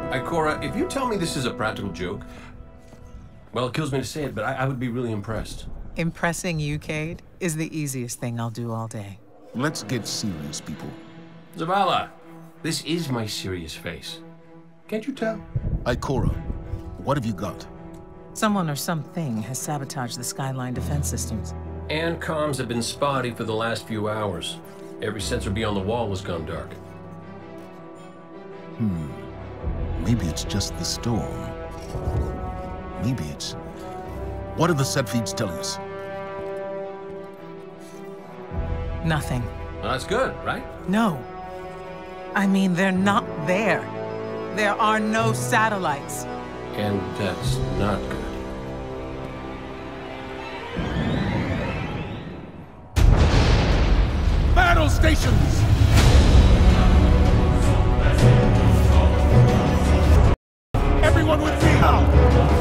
Ikora, if you tell me this is a practical joke, well, it kills me to say it, but I would be really impressed. Impressing you, Cade, is the easiest thing I'll do all day. Let's get serious, people. Zavala, this is my serious face. Can't you tell? Ikora, what have you got? Someone or something has sabotaged the Skyline defense systems. And comms have been spotty for the last few hours. Every sensor beyond the wall has gone dark. Maybe it's just the storm. Maybe it's... What are the set feeds telling us? Nothing. Well, that's good, right? No. I mean, they're not there. There are no satellites. And that's not good. Battle stations! Everyone with me now!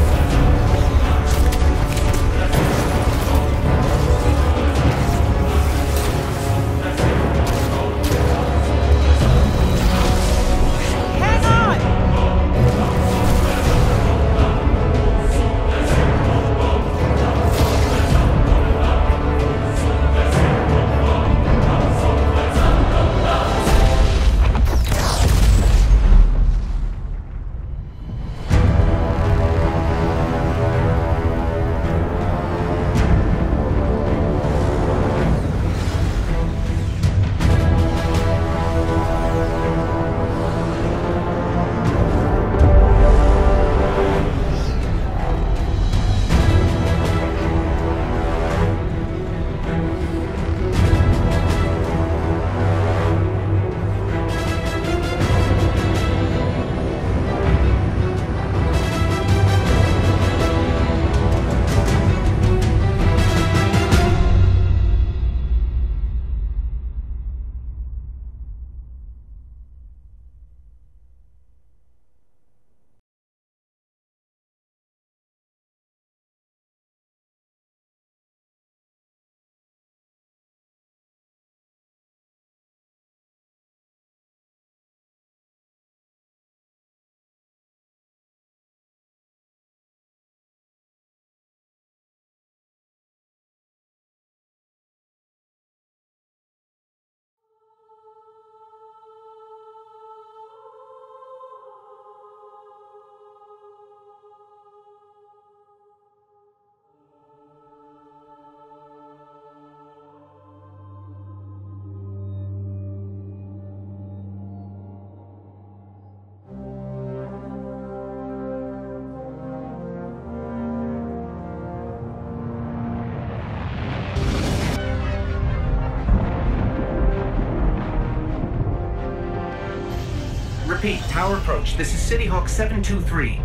Repeat, tower approach. This is City Hawk 723.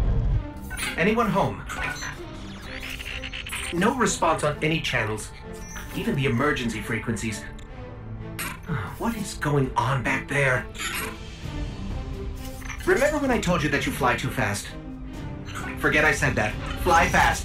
Anyone home? No response on any channels, even the emergency frequencies. What is going on back there? Remember when I told you that you fly too fast? Forget I said that. Fly fast.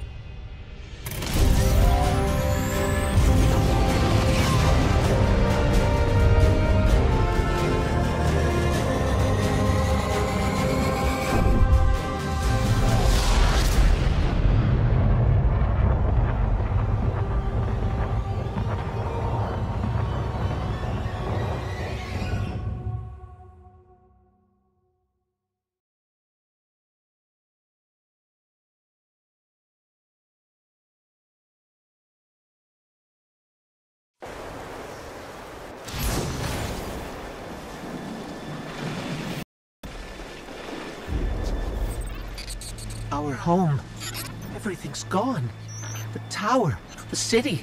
Our home. Everything's gone. The tower, the city.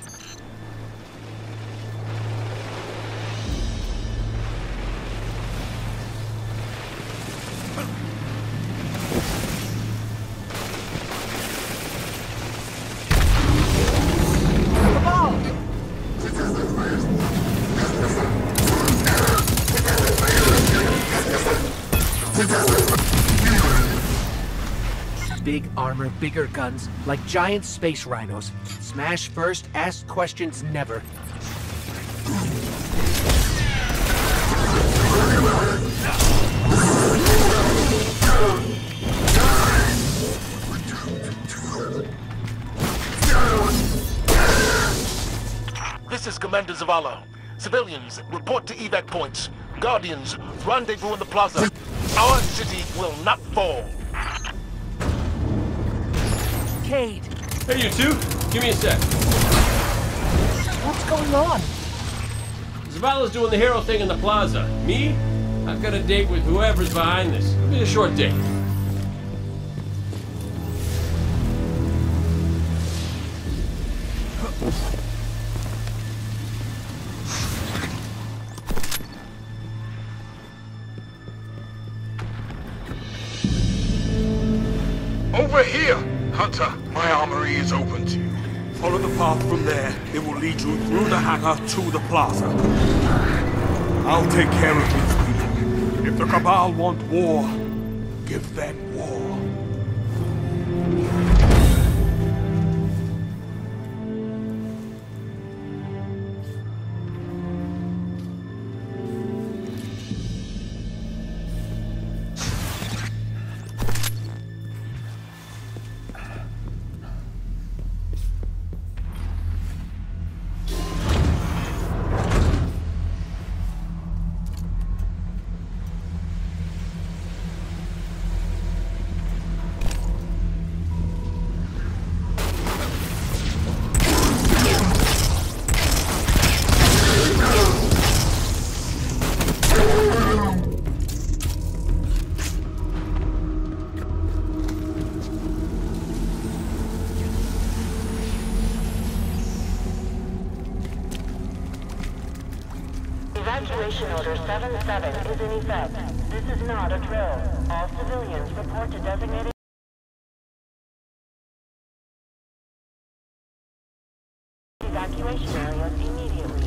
Big armor, bigger guns, like giant space rhinos. Smash first, ask questions never. Commander Zavala. Civilians, report to evac points. Guardians, rendezvous in the plaza. Our city will not fall. Cade, Hey, you two. Give me a sec. what's going on? Zavala's doing the hero thing in the plaza. Me? I've got a date with whoever's behind this. It'll be a short date. Over here! Hunter, my armory is open to you. Follow the path from there. It will lead you through the hangar to the plaza. I'll take care of these people. If the Cabal want war, give them war. Evacuation Order 7-7 is in effect. This is not a drill. All civilians report to designated evacuation areas immediately.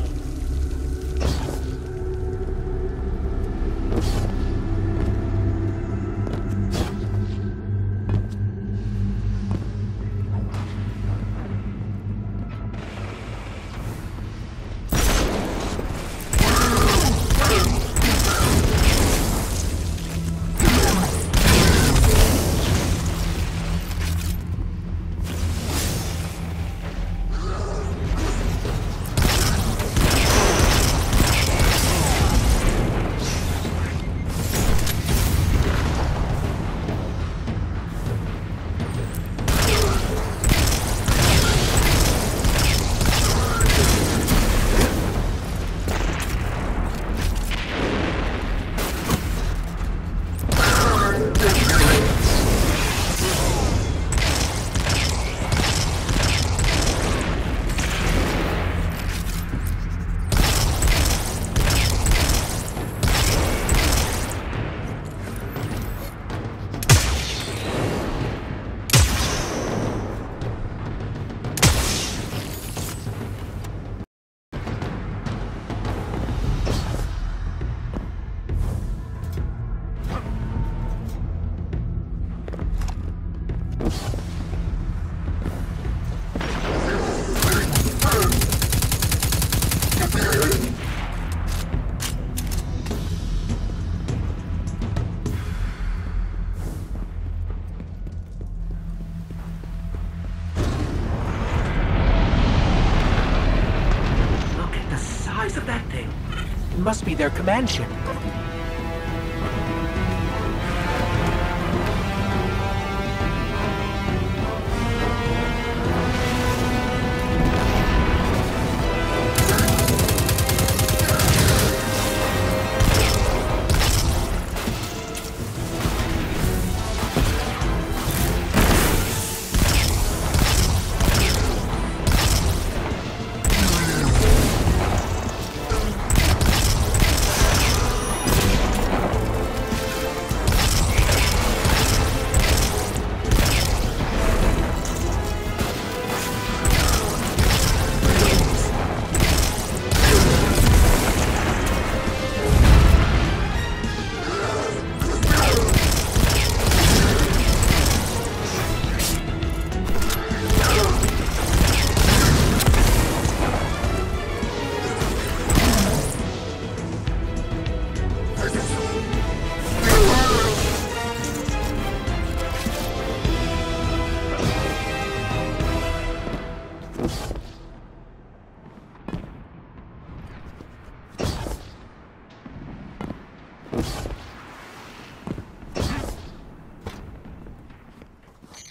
Of that thing. It must be their command ship.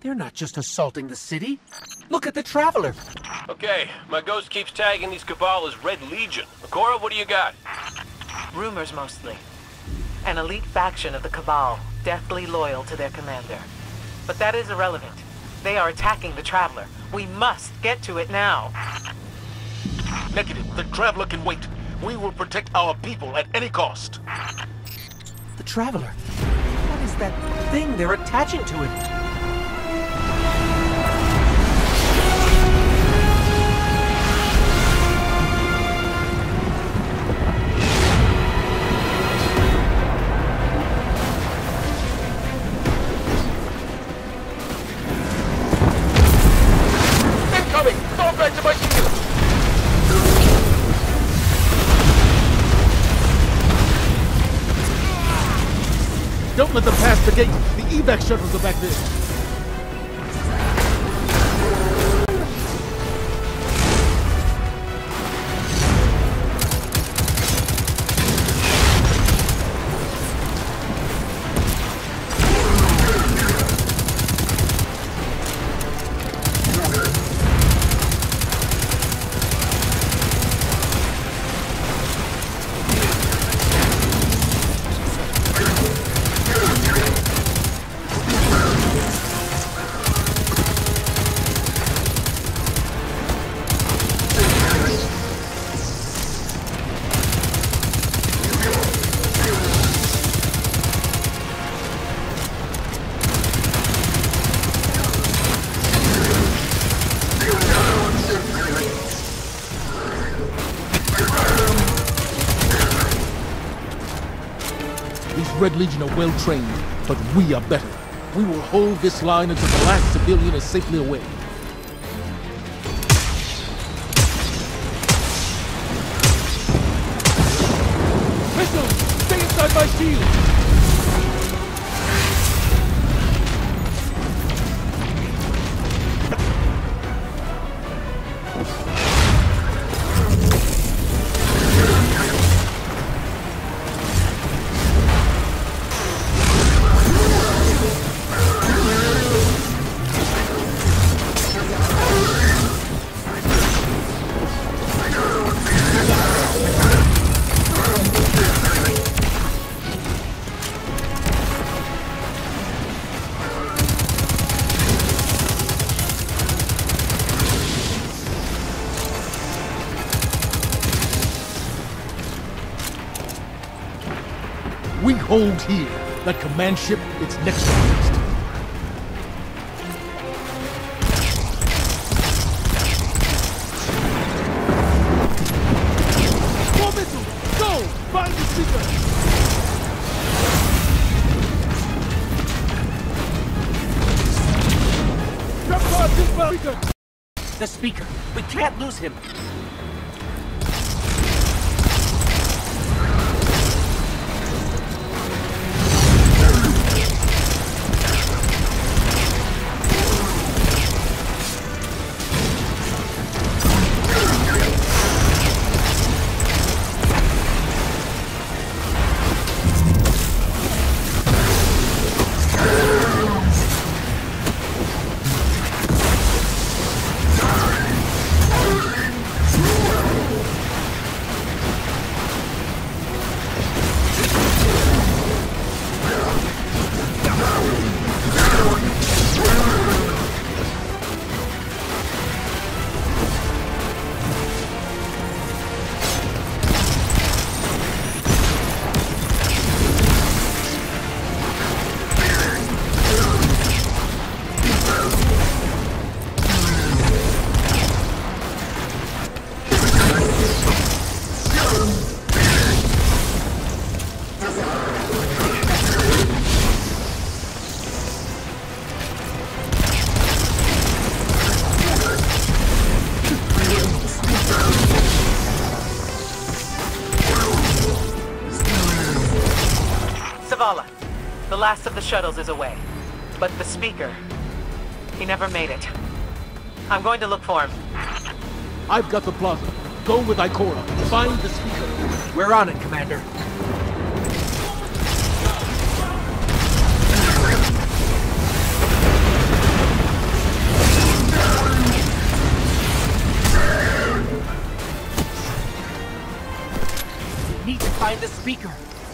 They're not just assaulting the city. Look at the Traveler. Okay, my ghost keeps tagging these Cabal as Red Legion. Ikora, what do you got? Rumors mostly. An elite faction of the Cabal, deathly loyal to their commander. But that is irrelevant. They are attacking the Traveler. We must get to it now. Negative. The Traveler can wait. We will protect our people at any cost. The Traveler. What is that thing they're attaching to him? Incoming! Fall back to my shield! Don't let them pass the gate. The evac shuttles are back there. Red Legion are well trained, but we are better. We will hold this line until the last civilian is safely away. Missiles! Stay inside my shield! We hold here. That command ship, it's next to us. More missiles! Go! Find the seeker! Drop guard this well! The speaker. We can't lose him. The last of the shuttles is away. But the speaker, he never made it. I'm going to look for him. I've got the plaza. Go with Ikora. Find the speaker. We're on it, Commander. need to find the speaker.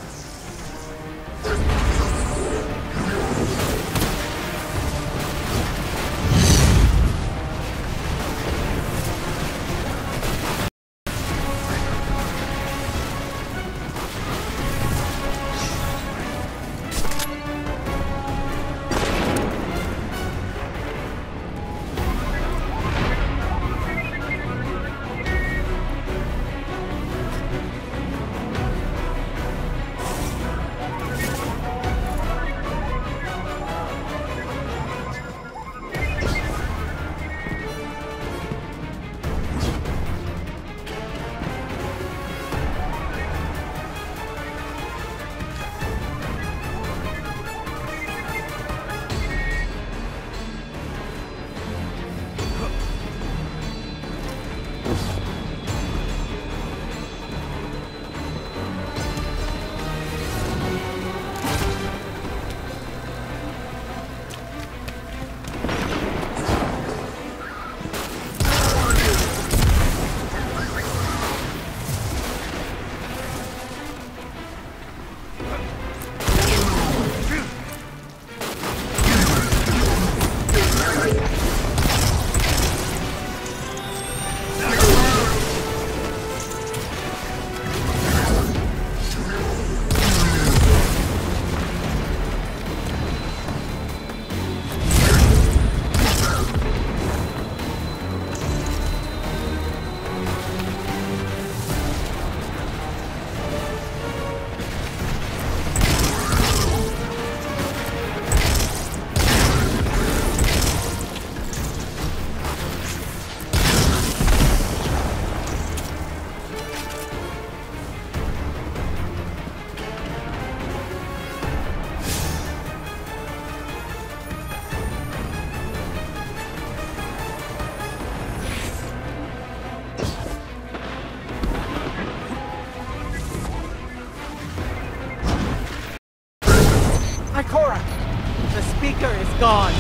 Ikora! The speaker is gone.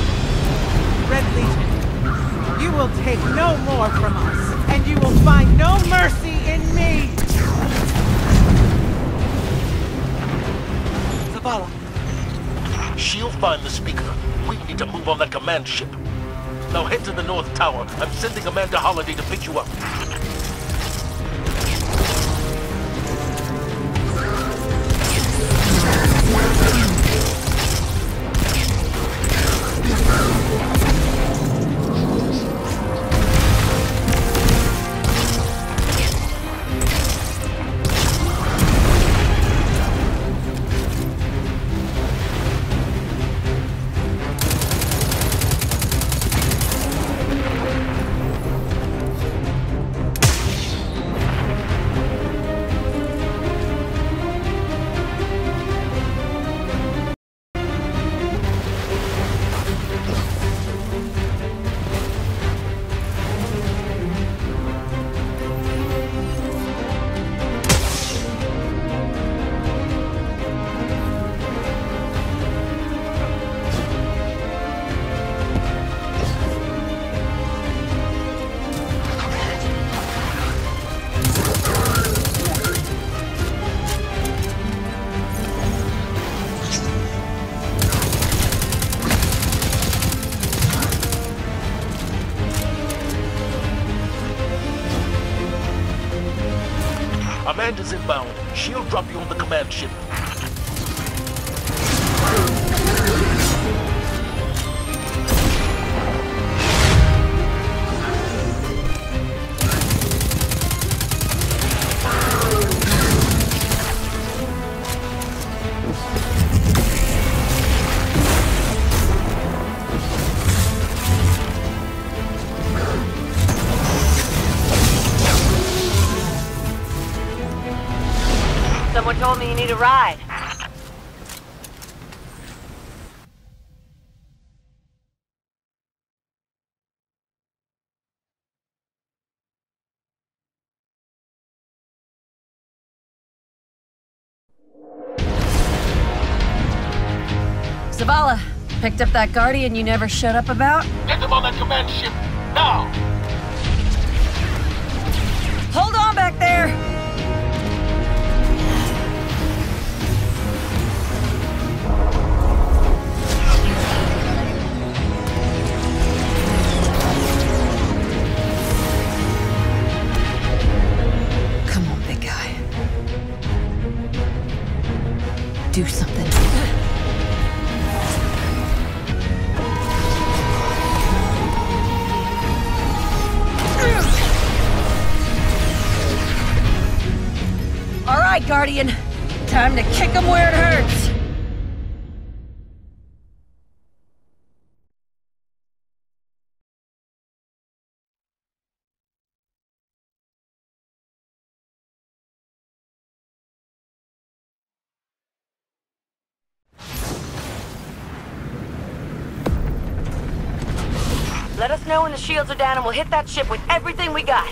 Red Legion, you will take no more from us, and you will find no mercy in me! Zavala! She'll find the speaker. We need to move on that command ship. Now head to the North Tower. I'm sending Amanda Holliday to pick you up. Amanda's inbound. She'll drop you on the command ship. Someone told me you need a ride. Zavala, picked up that Guardian you never showed up about? Get them on that command ship, now! Hold on back there! do something. All right, Guardian. Time to kick him where it hurts. Let us know when the shields are down and we'll hit that ship with everything we got.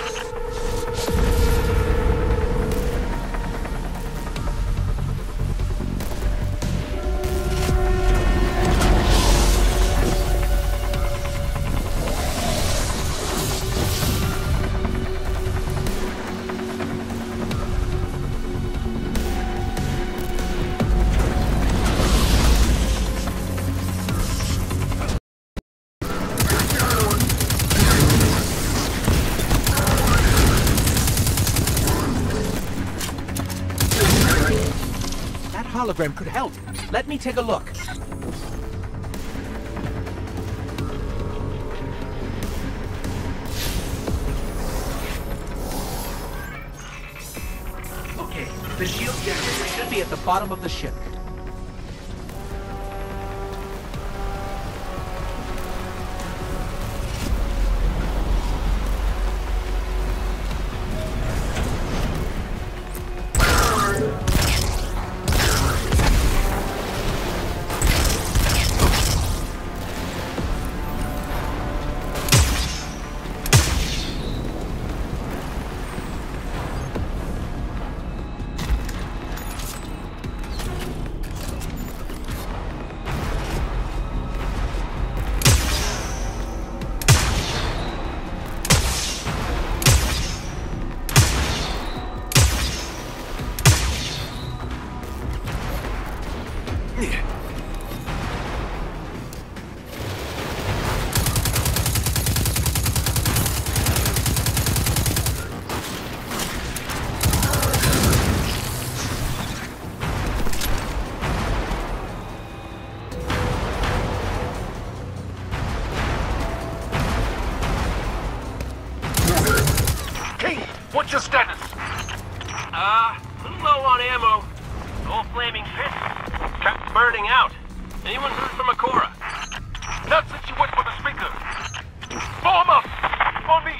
Hologram could help. Let me take a look. Okay, the shield generator should be at the bottom of the ship. What's your status? A little low on ammo. Old flaming fist kept burning out. Anyone heard from Akora? Not since you went for the speaker. Form up! On me!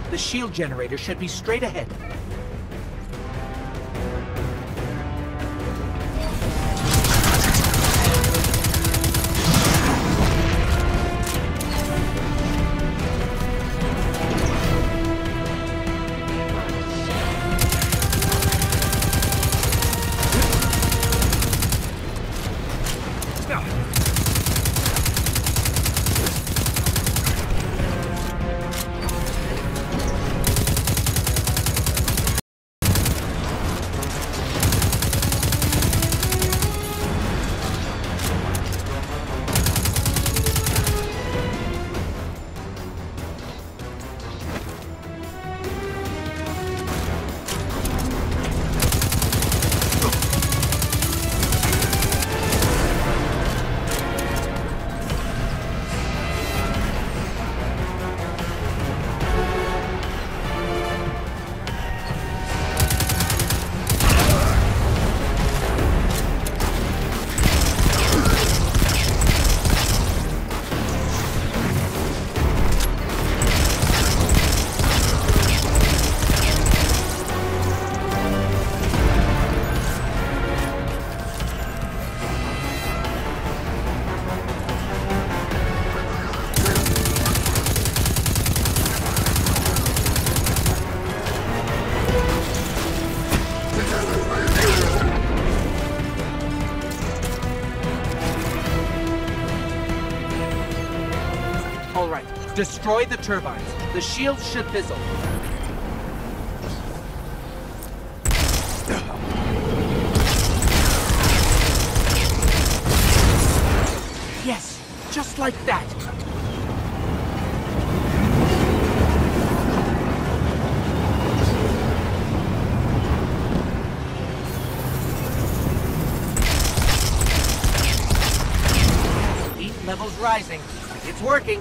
The shield generator should be straight ahead. Destroy the turbines. The shields should fizzle. Yes, just like that. Heat levels rising. It's working.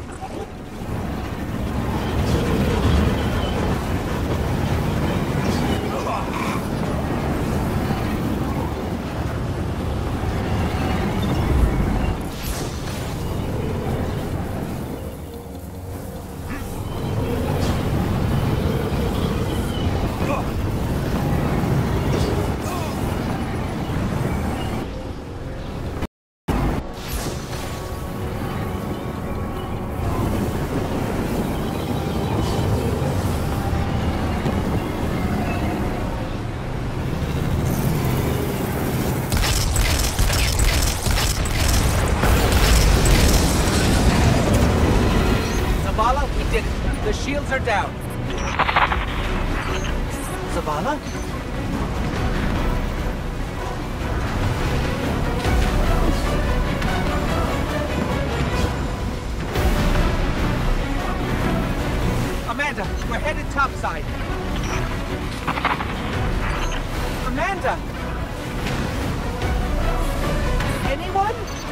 The shields are down. Zavala? Amanda, we're headed topside. Amanda! Anyone?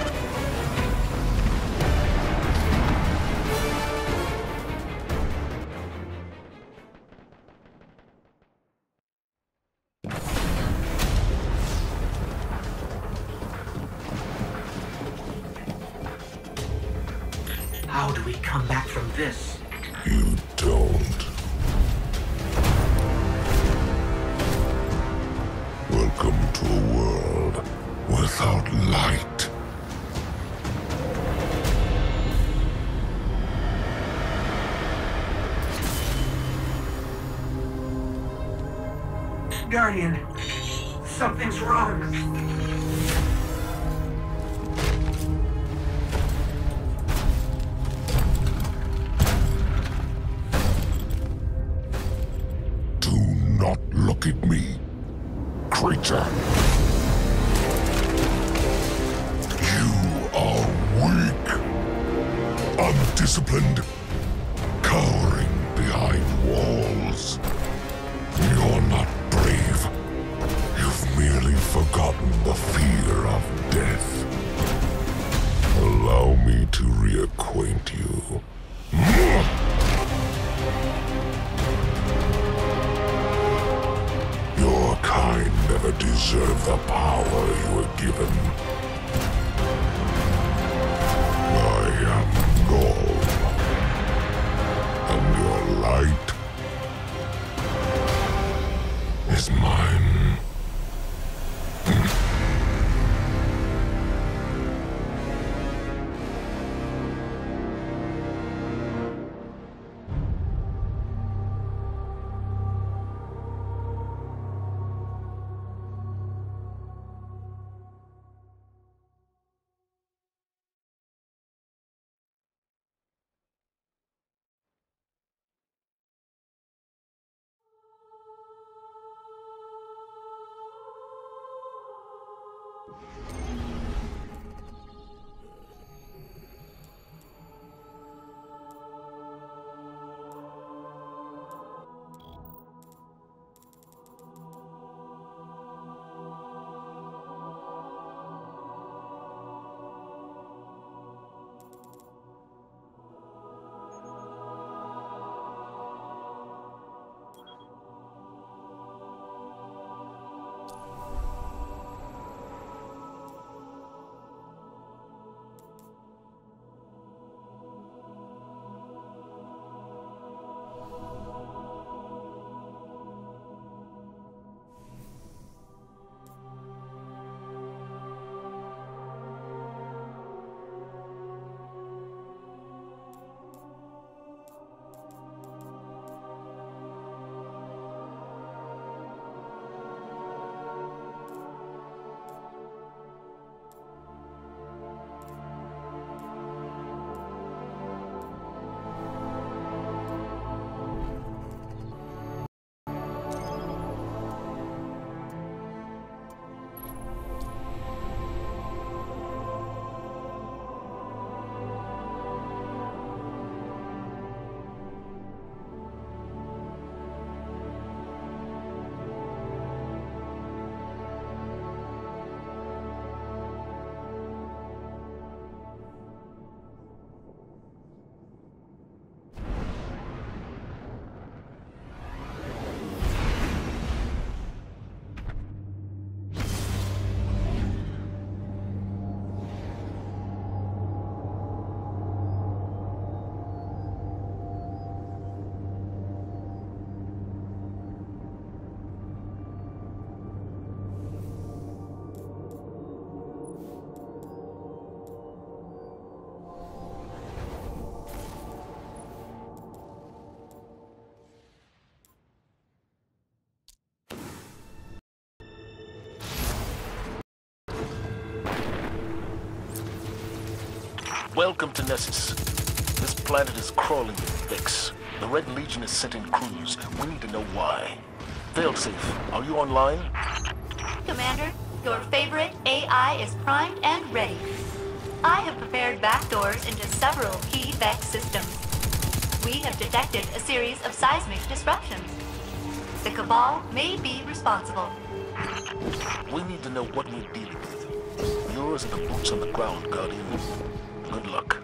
How do we come back from this? You don't. Welcome to a world without light. Guardian, something's wrong. Look at me, creature. You are weak, undisciplined, cowering behind walls. You're not brave. You've merely forgotten the fear of death. Allow me to reacquaint you. Your kind never deserved the power you were given. I am Gaul, and your light is mine. Welcome to Nessus. This planet is crawling with Vex. The Red Legion is sent in crews. We need to know why. Failsafe, are you online? Commander, your favorite AI is primed and ready. I have prepared backdoors into several key Vex systems. We have detected a series of seismic disruptions. The Cabal may be responsible. We need to know what we're dealing with. Yours are the boots on the ground, Guardian. Good luck.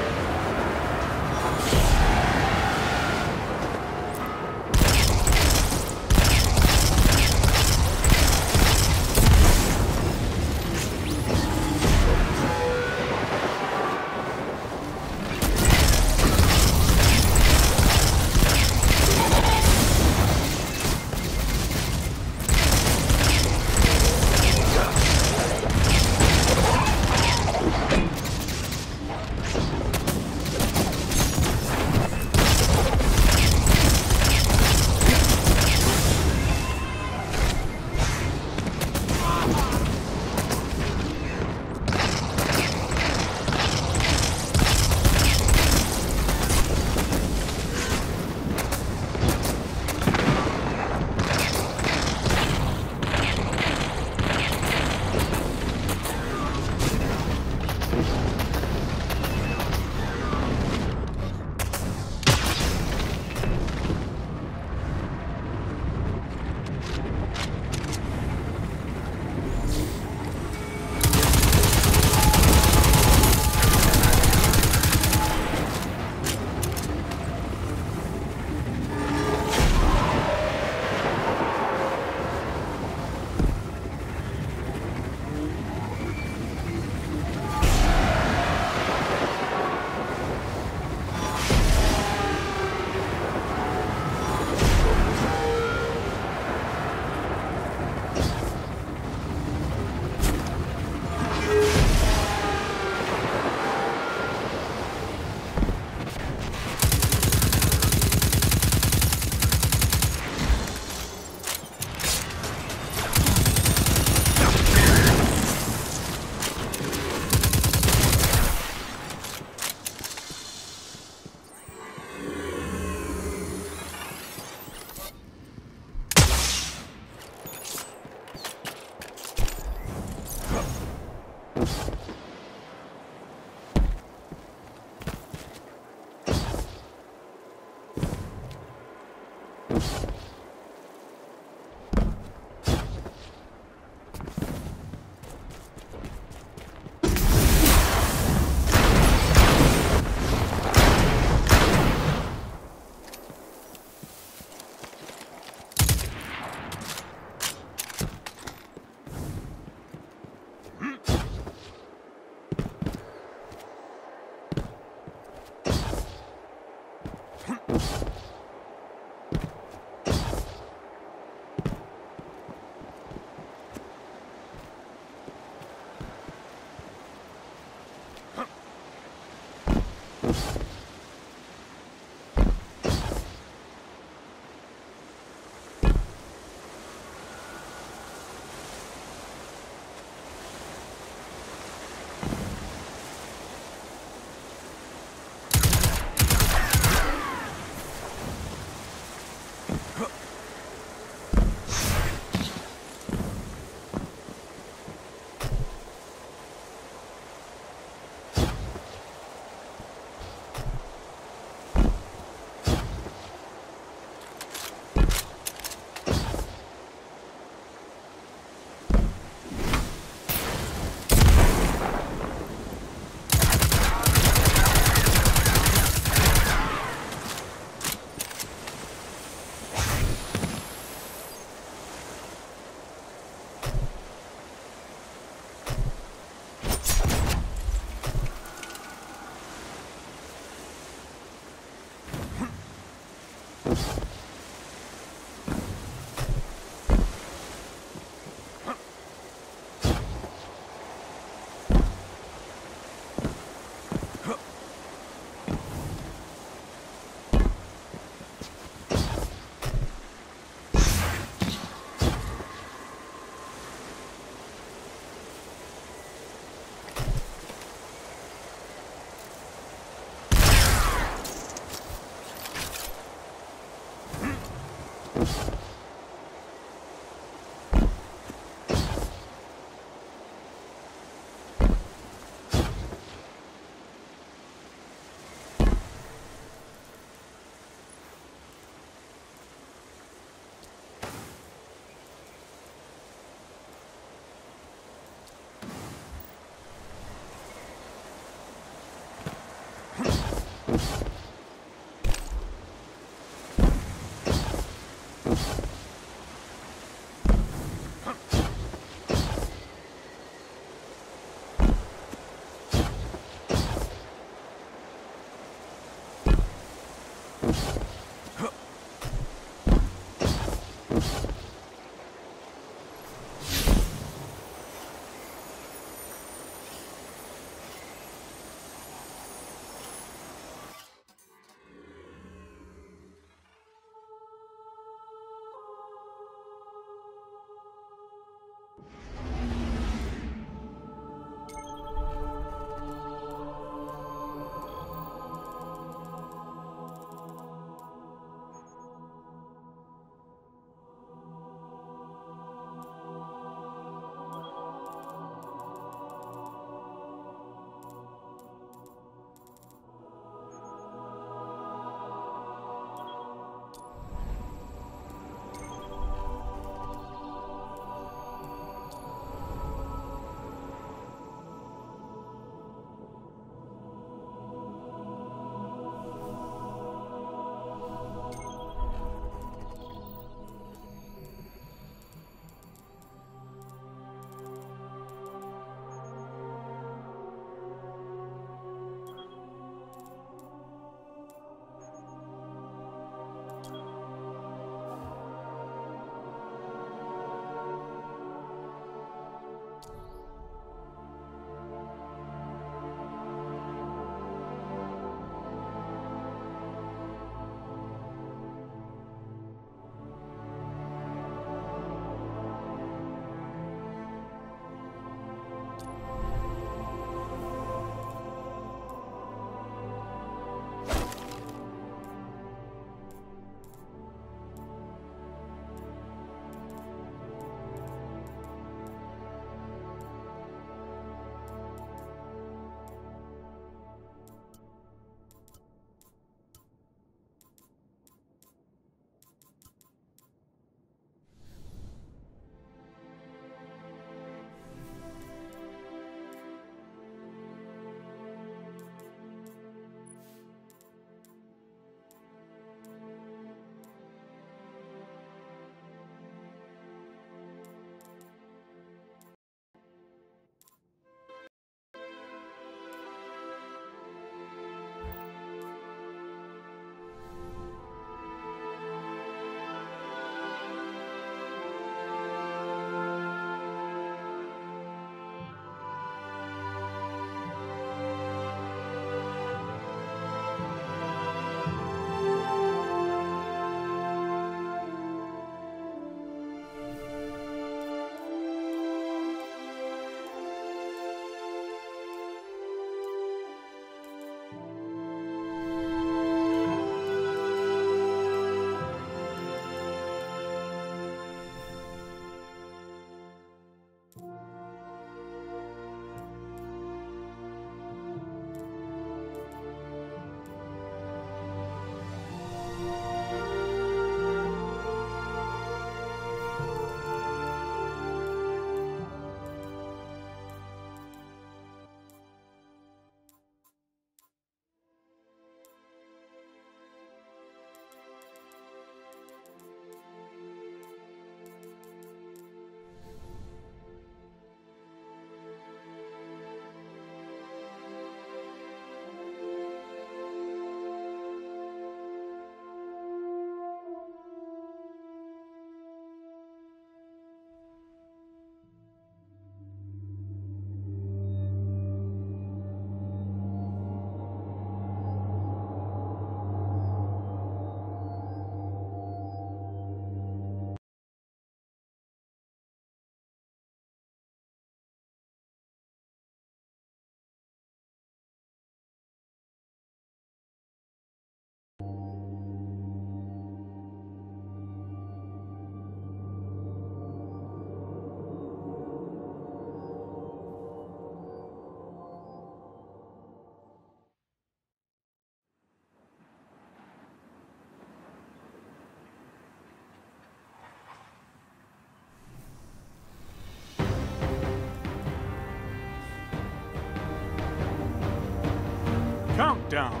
Countdown.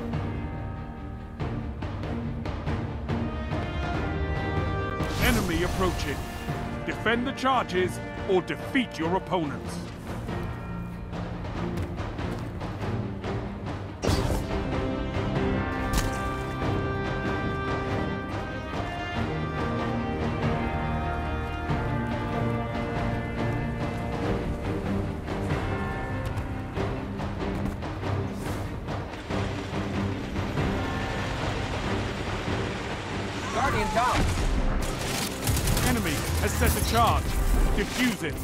Enemy approaching. Defend the charges or defeat your opponents. Guardian down. Enemy has set a charge. Defuse it.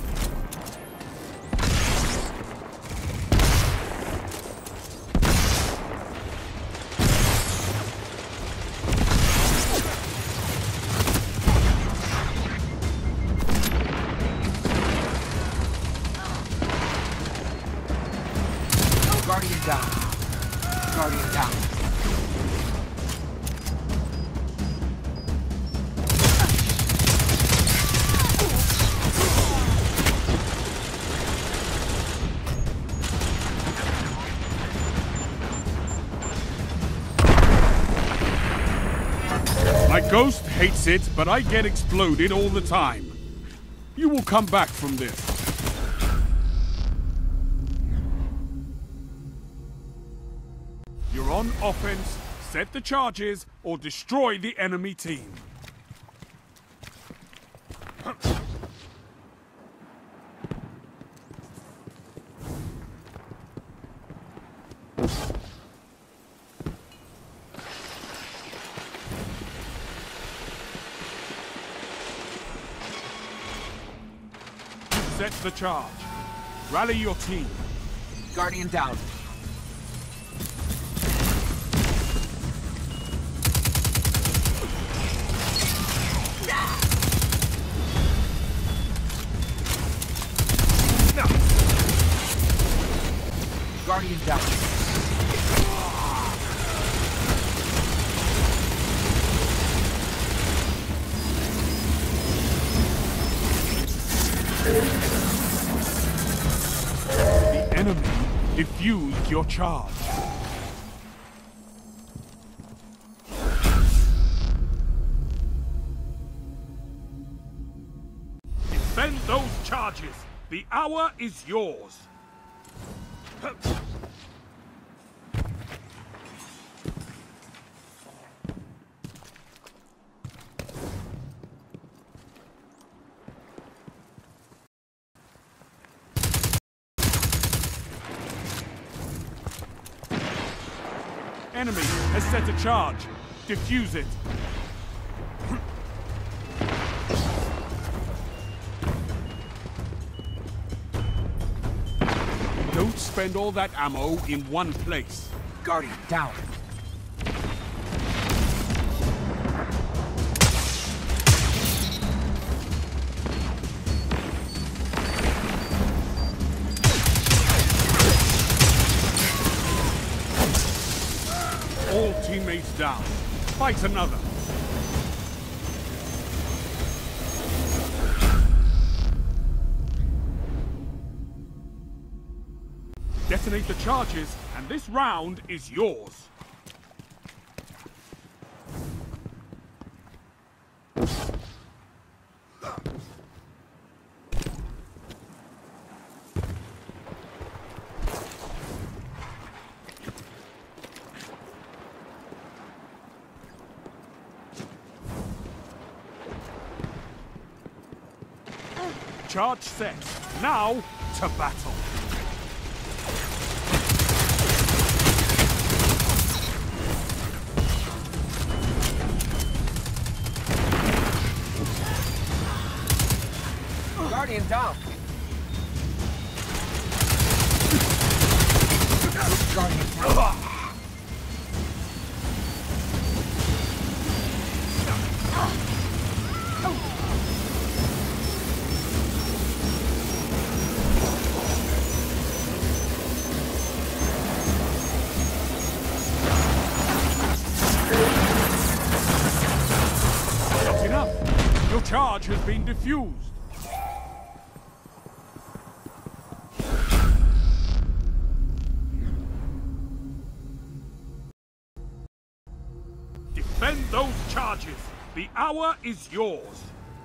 Guardian down. Guardian down. My ghost hates it, but I get exploded all the time. You will come back from this. You're on offense, set the charges, or destroy the enemy team. Set the charge. Rally your team. Guardian down. Guardian down. The enemy defused your charge. Defend those charges. The hour is yours. Enemy has set a charge. Defuse it. Don't spend all that ammo in one place. Guardian down. All teammates down. Fight another. Detonate the charges, and this round is yours. Charge set. Now to battle. Guardian down. Guardian down. Not enough. Your charge has been defused. Defend those charges. The hour is yours.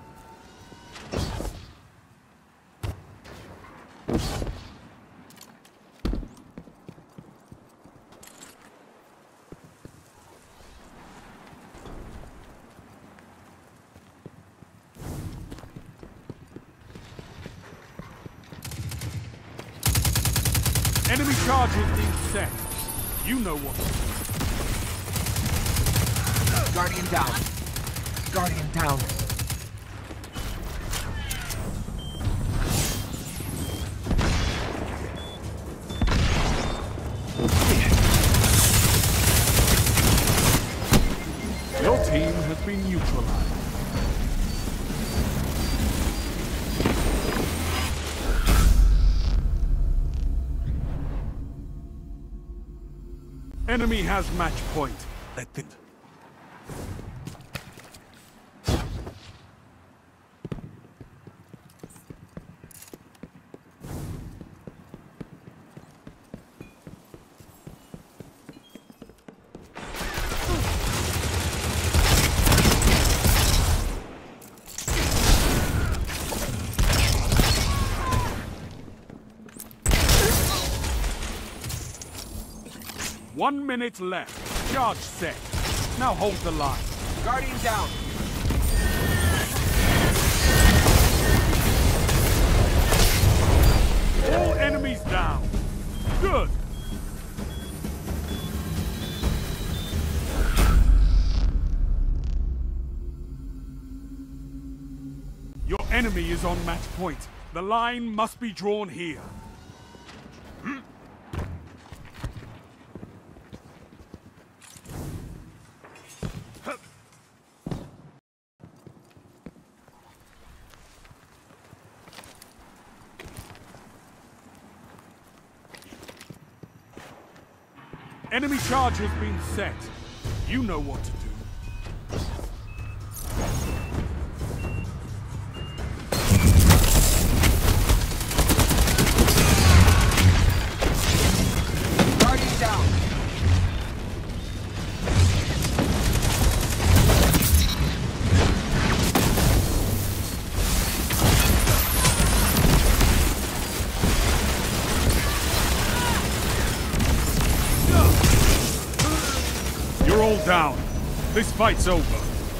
Enemy charges being set. You know what. Guardian down. Guardian down. Your team has been neutralized. Enemy has match point. Let them... One minute left. Charge set. Now hold the line. Guardian down. All enemies down. Good. Your enemy is on match point. The line must be drawn here. Enemy charge has been set. You know what to do. Guardian down. You're all down. This fight's over.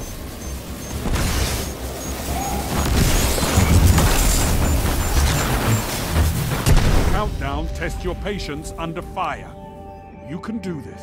Countdown tests your patience under fire. You can do this.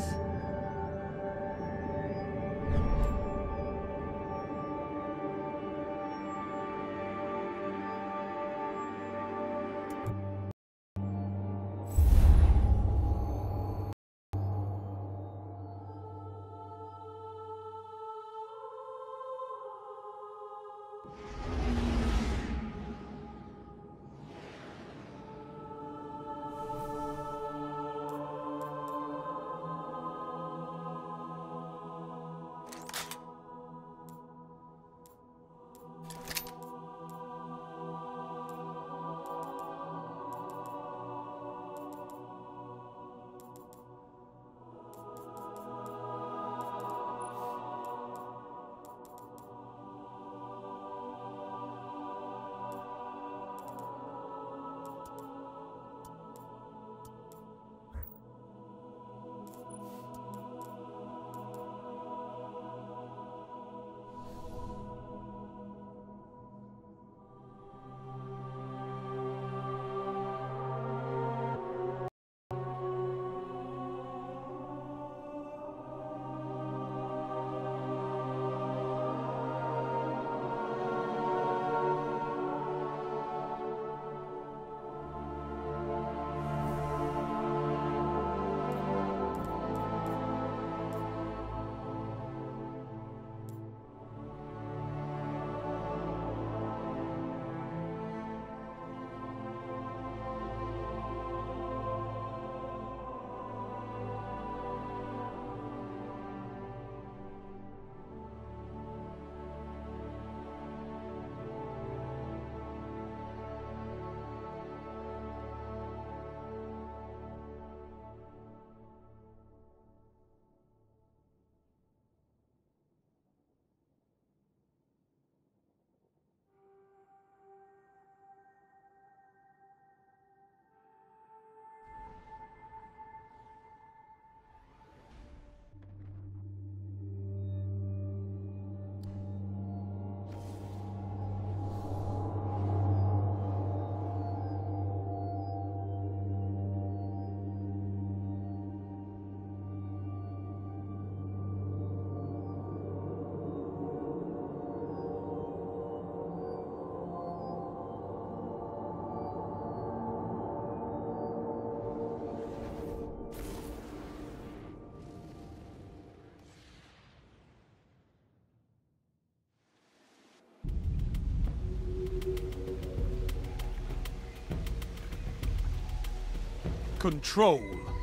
control.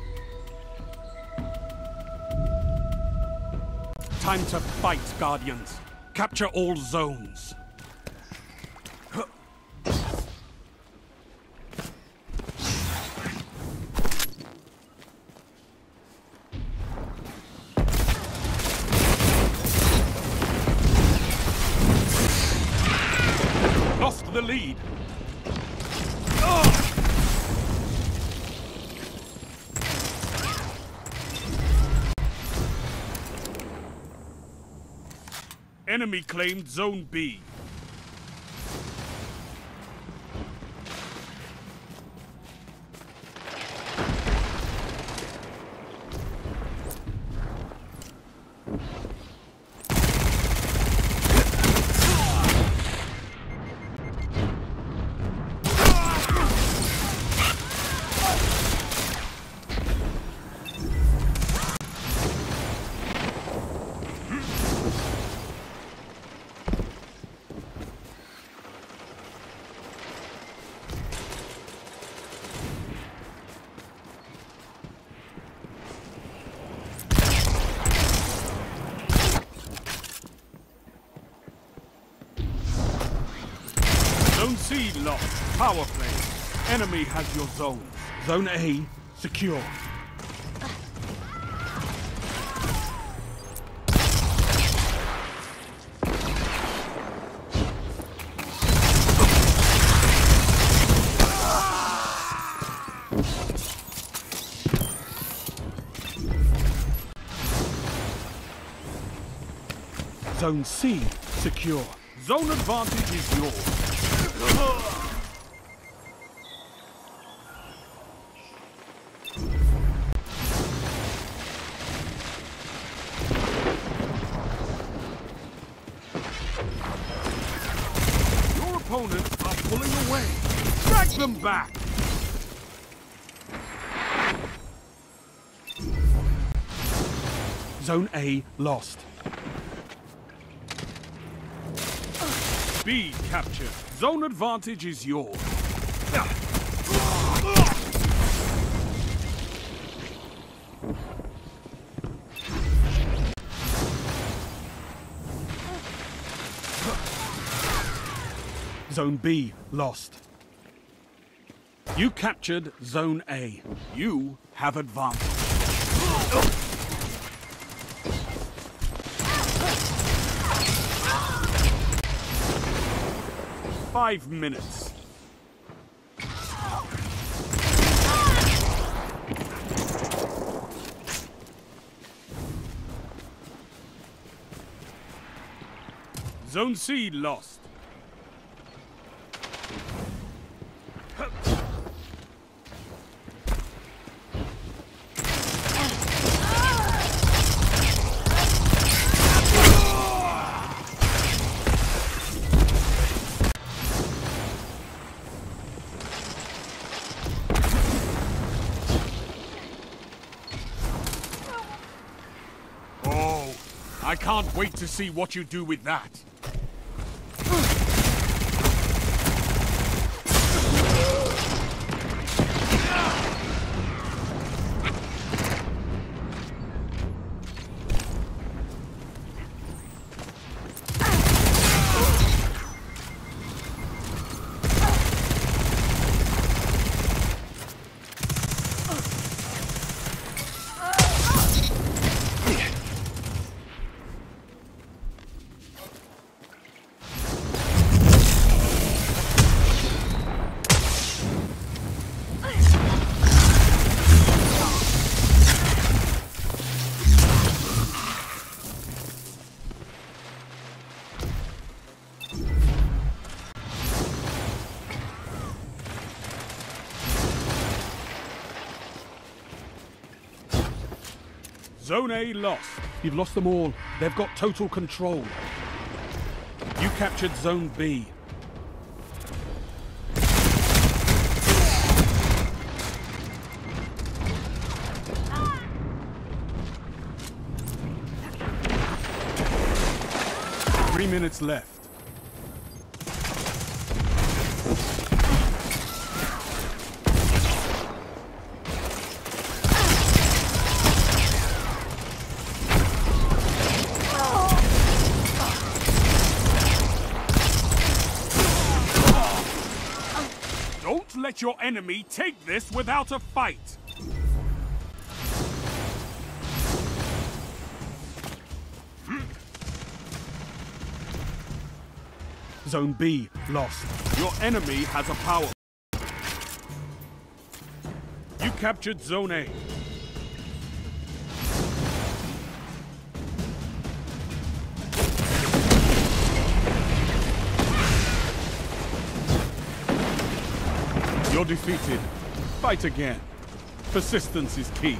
Time to fight, Guardians. Capture all zones. Lost the lead. Enemy claimed Zone B. Zone C lost. Power play. Enemy has your zone. Zone A secure. Zone C secure. Zone advantage is yours. Your opponents are pulling away. Drag them back! Zone A lost. B captured. Zone advantage is yours. Zone B lost. You captured Zone A. You have advantage. 5 minutes. Zone C lost. I can't wait to see what you do with that. Zone A lost. You've lost them all. They've got total control. You captured Zone B. Three minutes left. let your enemy take this without a fight. Zone B lost. Your enemy has a power. You captured Zone A. You're defeated. Fight again. Persistence is key.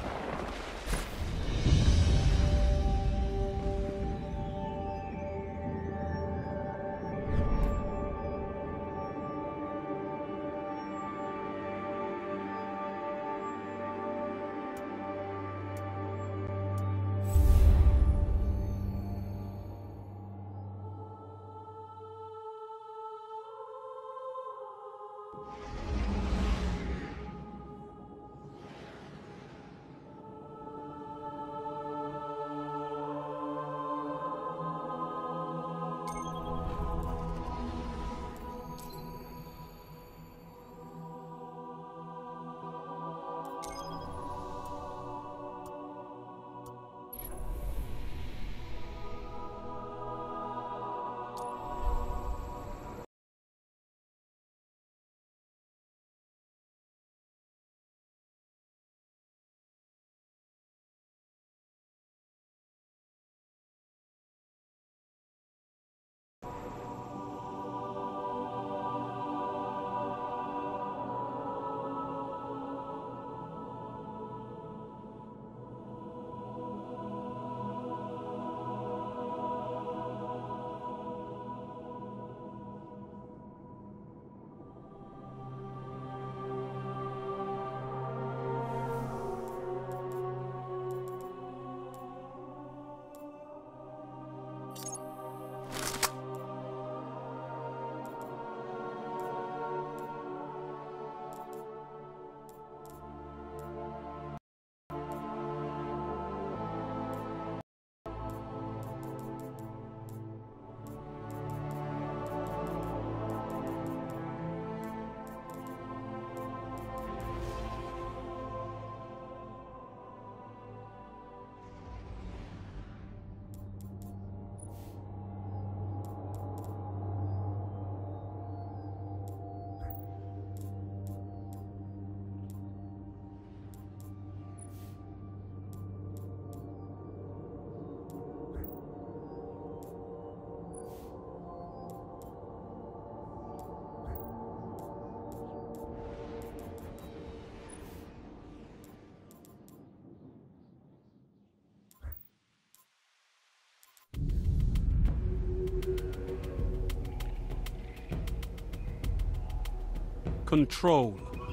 Control.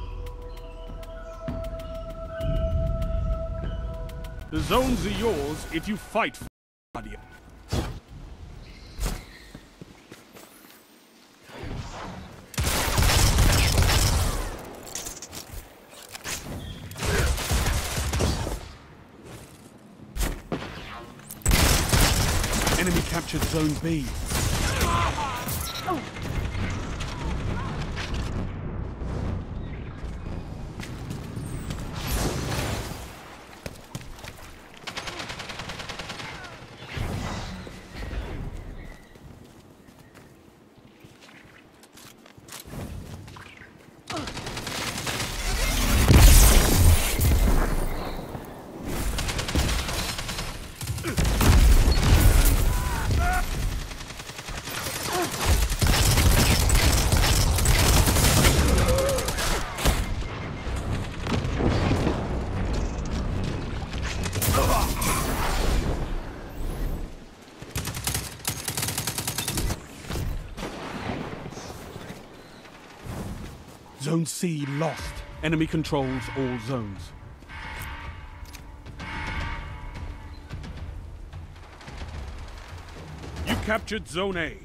The zones are yours if you fight for Guardian. Enemy captured Zone B. Zone C lost. Enemy controls all zones. You captured Zone A.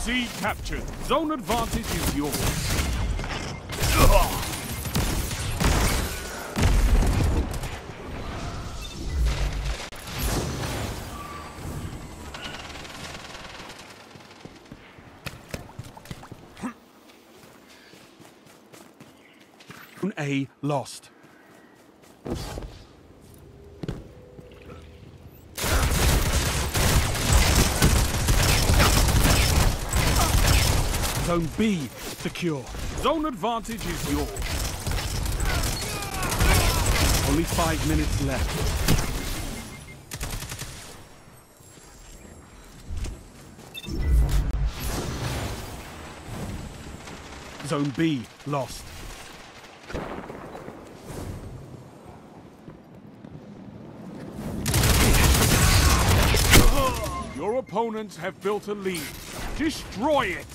C captured. Zone advantage is yours. Zone A lost. Zone B secure. Zone advantage is yours. Only 5 minutes left. Zone B lost. Your opponents have built a lead. Destroy it!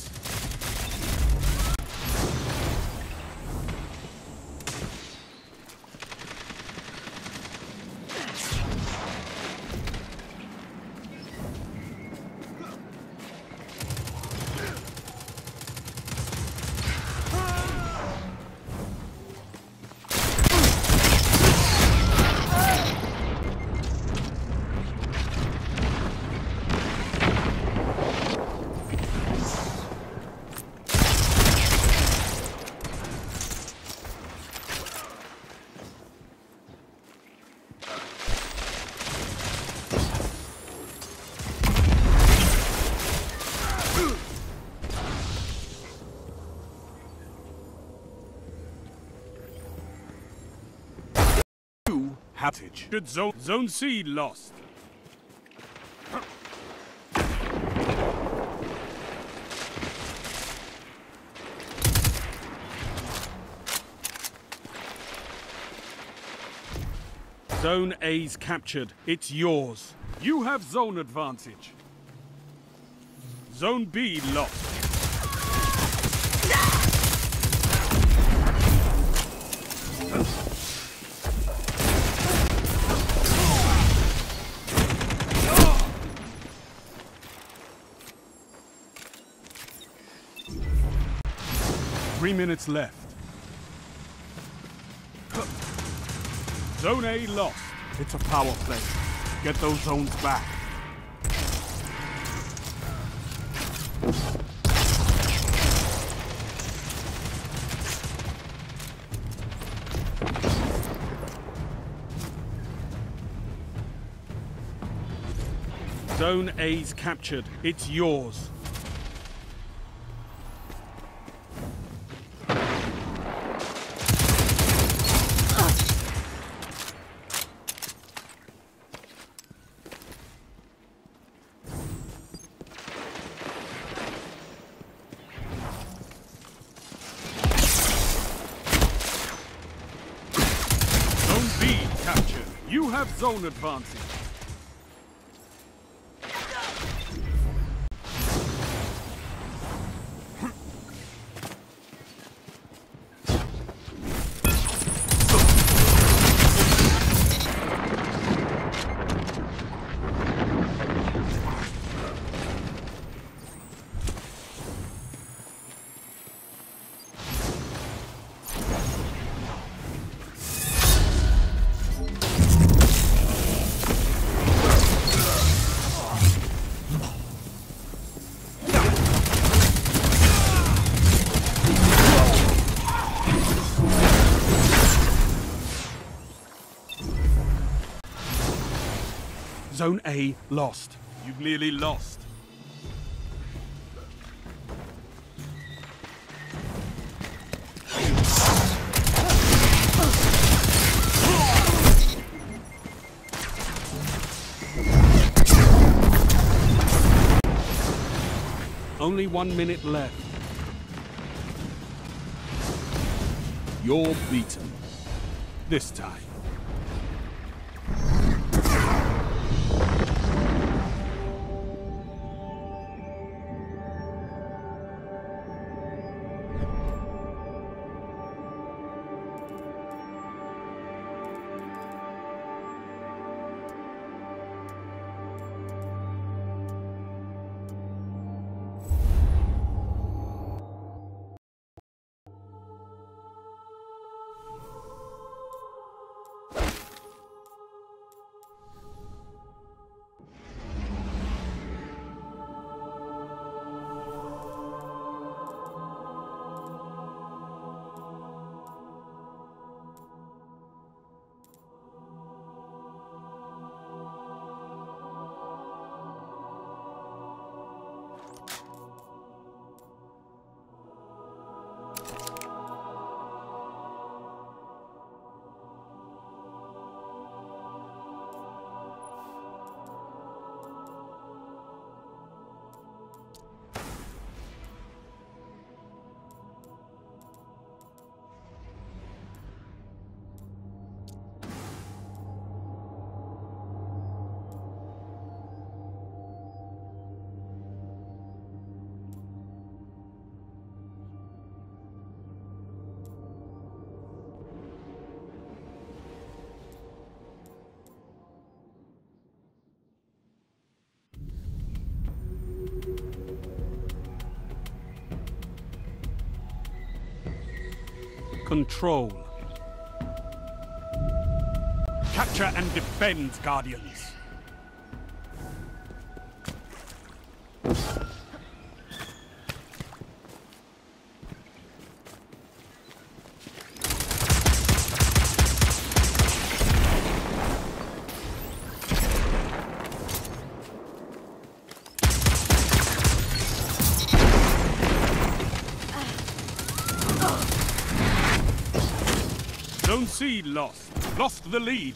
Outage. Good zone. Zone C lost. Zone A's captured. It's yours. You have zone advantage. Zone B lost. Three minutes left. Zone A lost. It's a power play. Get those zones back. Zone A's captured. It's yours. You have zone advantage. Zone A lost. You've nearly lost. Only 1 minute left. You're beaten. This time. control. Capture and defend, Guardians. Zone C lost. Lost the lead.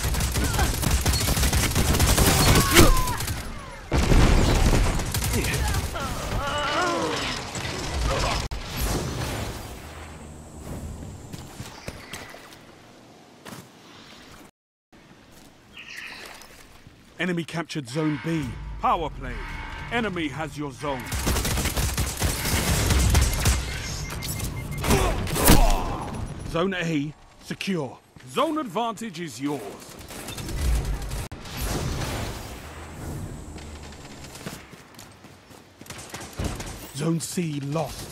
Enemy captured Zone B. Power play. Enemy has your zone. Zone A, secure. Zone advantage is yours. Zone C lost.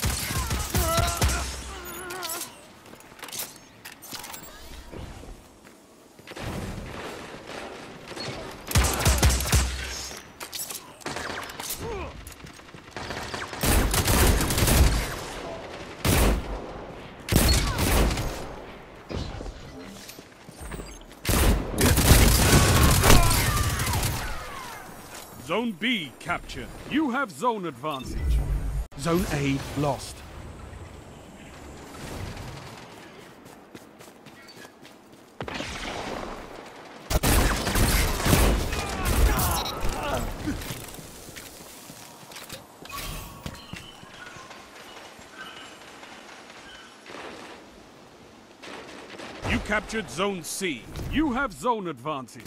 Zone B captured. You have zone advantage. Zone A lost. You captured Zone C. You have zone advantage.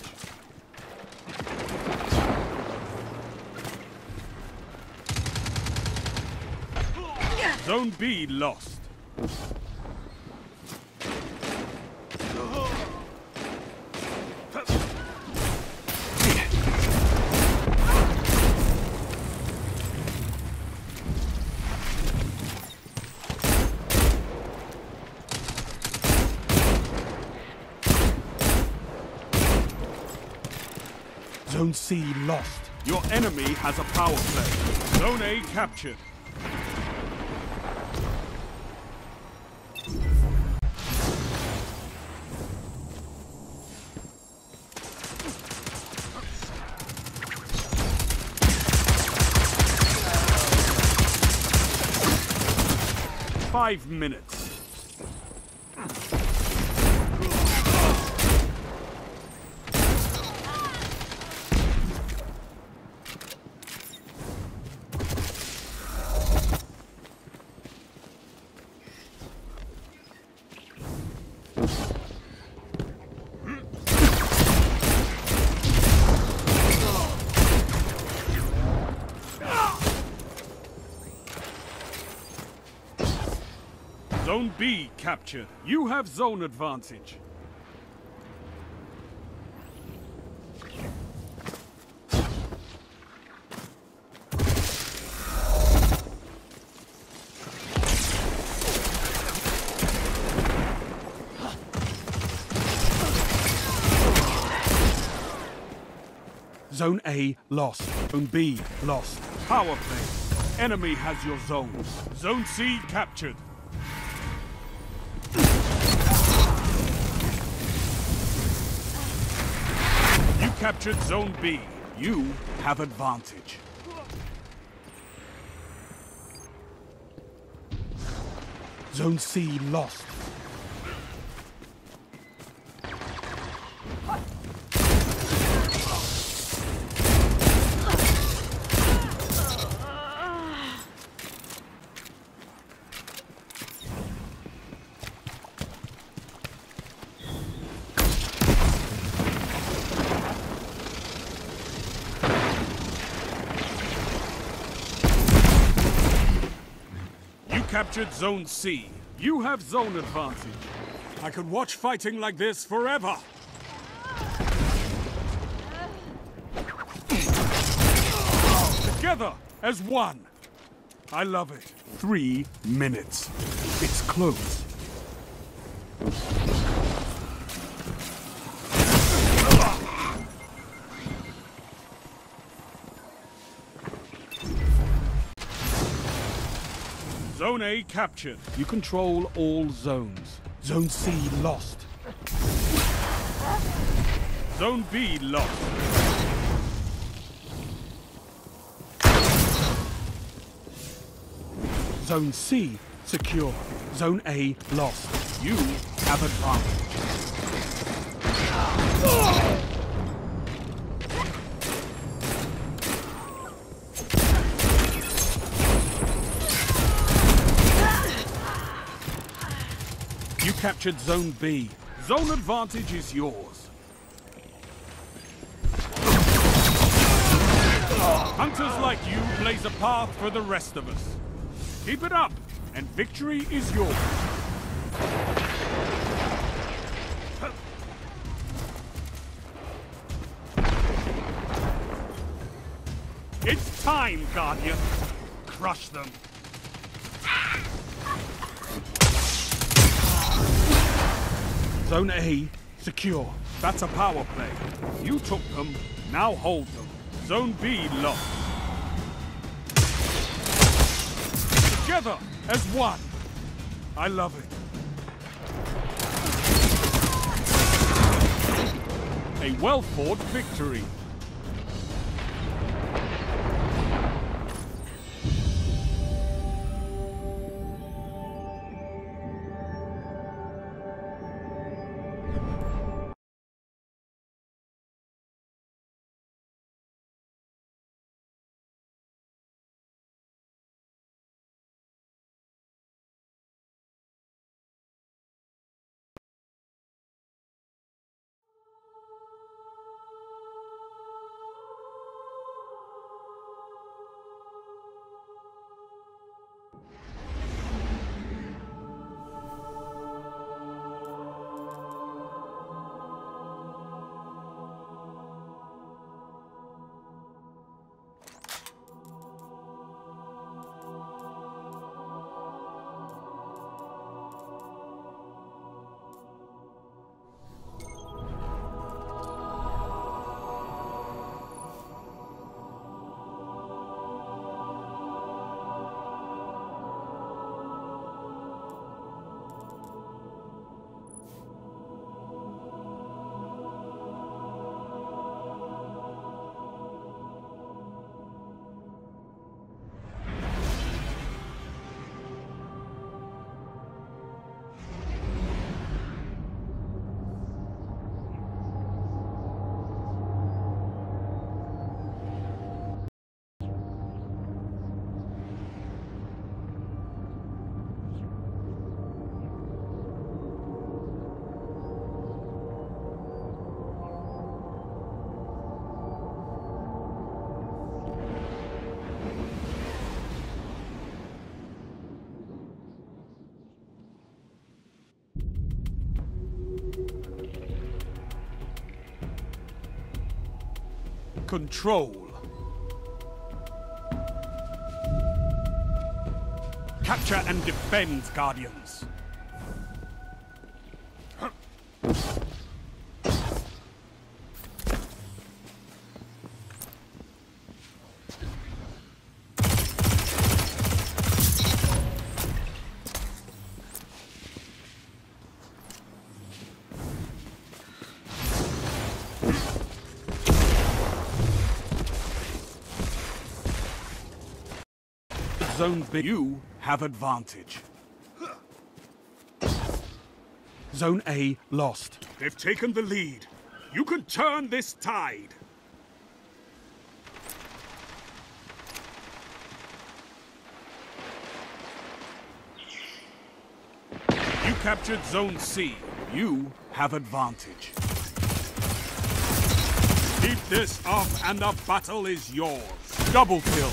Zone B lost. Zone C lost. Your enemy has a power play. Zone A captured. Five minutes. Zone B captured. You have zone advantage. Zone A lost. Zone B lost. Power play. Enemy has your zone. Zone C captured. You captured Zone B. You have advantage. Zone C lost. Captured Zone C. You have zone advantage. I could watch fighting like this forever. Together as one. I love it. 3 minutes. It's close. Zone A captured. You control all zones. Zone C lost. Zone B lost. Zone C secure. Zone A lost. You have advantage. You captured Zone B. Zone advantage is yours. Hunters like you blaze a path for the rest of us. Keep it up, and victory is yours. It's time, Guardian. Crush them. Zone A secure. That's a power play. You took them, now hold them. Zone B lost. Together as one. I love it. A well-fought victory. Control. Capture and defend, Guardians. Zone B, you have advantage. Zone A lost. They've taken the lead. You can turn this tide. You captured Zone C. You have advantage. Keep this up and the battle is yours. Double kill.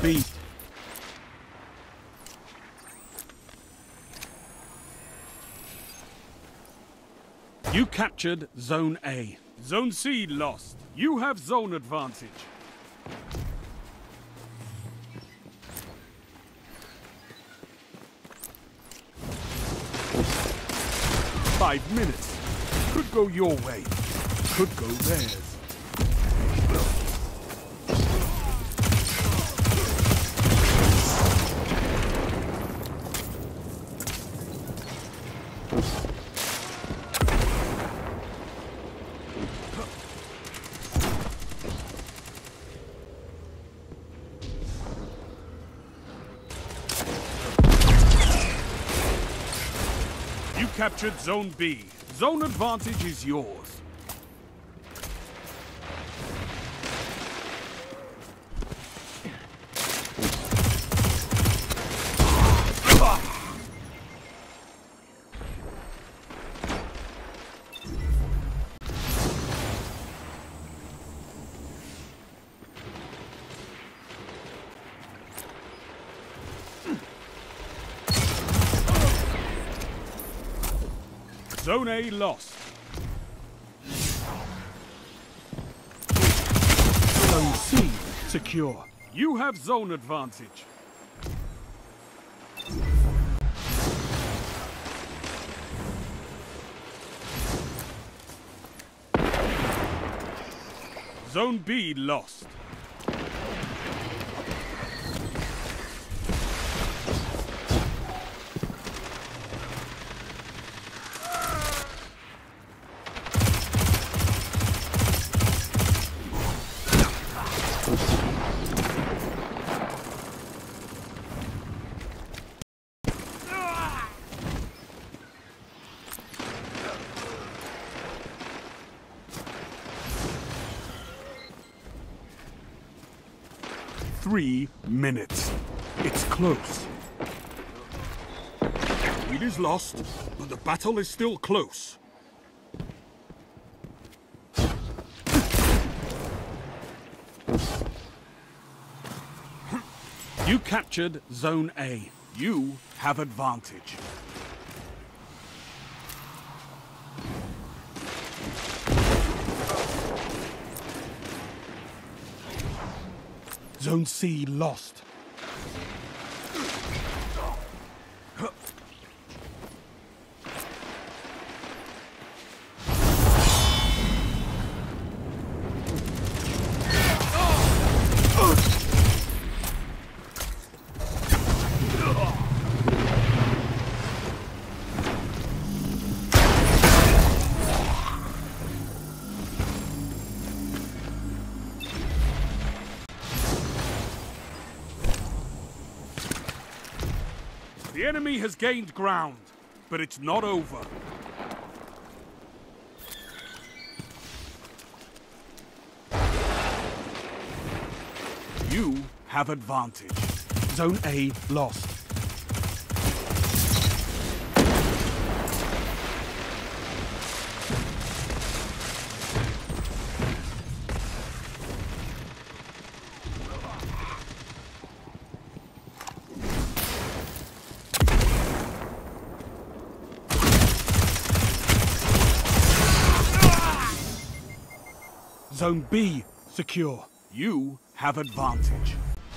B. You captured Zone A. Zone C lost. You have zone advantage. Five minutes. Could go your way. Could go theirs. You captured Zone B. Zone advantage is yours. Zone A lost. Zone C secure. You have zone advantage. Zone B lost. Three minutes. It's close. Lead is lost, but the battle is still close. You captured Zone A. You have advantage. Zone C lost. The enemy has gained ground, but it's not over. You have advantage. Zone A lost. Zone B secure. You have advantage.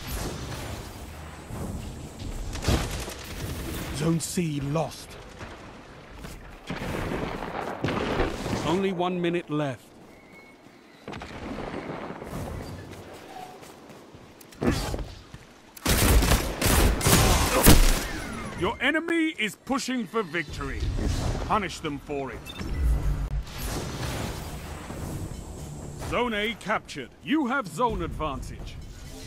Zone C lost. Only 1 minute left. Your enemy is pushing for victory. Punish them for it. Zone A captured. You have zone advantage.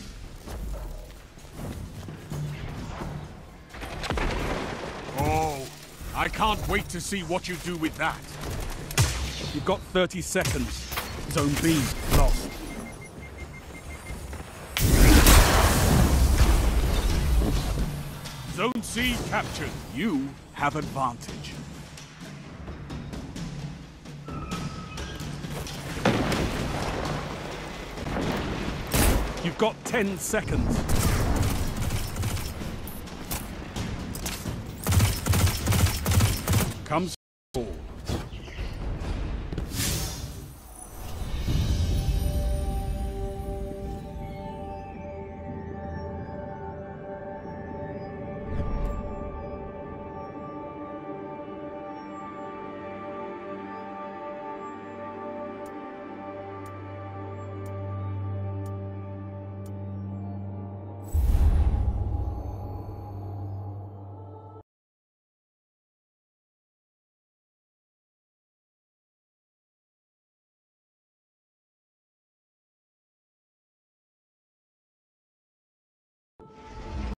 Oh, I can't wait to see what you do with that. You've got 30 seconds. Zone B lost. Zone C captured. You have advantage. You've got 10 seconds.